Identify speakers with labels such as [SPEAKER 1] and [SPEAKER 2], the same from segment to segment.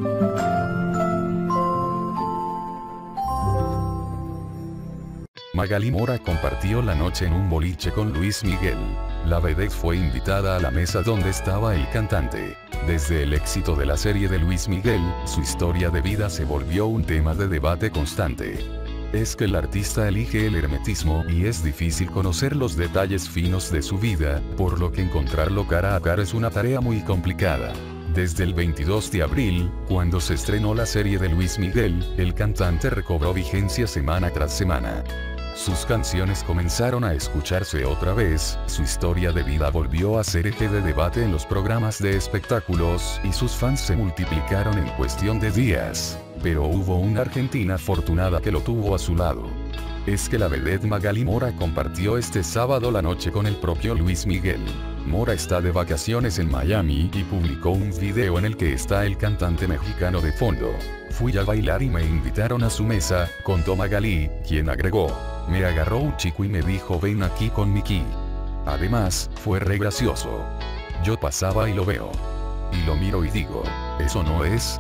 [SPEAKER 1] Magali Mora compartió la noche en un boliche con Luis Miguel. La vedette fue invitada a la mesa donde estaba el cantante. Desde el éxito de la serie de Luis Miguel, su historia de vida se volvió un tema de debate constante. Es que el artista elige el hermetismo y es difícil conocer los detalles finos de su vida, por lo que encontrarlo cara a cara es una tarea muy complicada. Desde el 22 de abril, cuando se estrenó la serie de Luis Miguel, el cantante recobró vigencia semana tras semana. Sus canciones comenzaron a escucharse otra vez, su historia de vida volvió a ser eje de debate en los programas de espectáculos y sus fans se multiplicaron en cuestión de días. Pero hubo una argentina afortunada que lo tuvo a su lado. Es que la vedette Magali Mora compartió este sábado la noche con el propio Luis Miguel. Mora está de vacaciones en Miami y publicó un video en el que está el cantante mexicano de fondo. Fui a bailar y me invitaron a su mesa, contó Magali, quien agregó: me agarró un chico y me dijo ven aquí con Miki. Además, fue re gracioso. Yo pasaba y lo veo. Y lo miro y digo, ¿eso no es?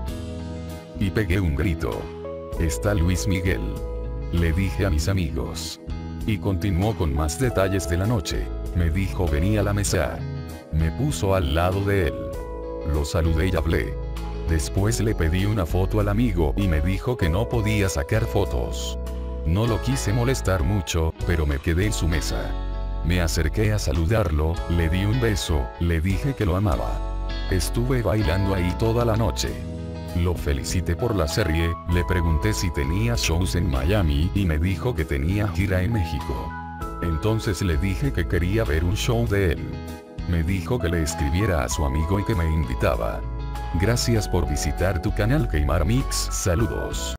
[SPEAKER 1] Y pegué un grito. Está Luis Miguel. Le dije a mis amigos. Y continuó con más detalles de la noche. Me dijo vení a la mesa. Me puso al lado de él. Lo saludé y hablé. Después le pedí una foto al amigo y me dijo que no podía sacar fotos. No lo quise molestar mucho, pero me quedé en su mesa. Me acerqué a saludarlo, le di un beso, le dije que lo amaba. Estuve bailando ahí toda la noche. Lo felicité por la serie, le pregunté si tenía shows en Miami y me dijo que tenía gira en México. Entonces le dije que quería ver un show de él. Me dijo que le escribiera a su amigo y que me invitaba. Gracias por visitar tu canal Keimar Mix, saludos.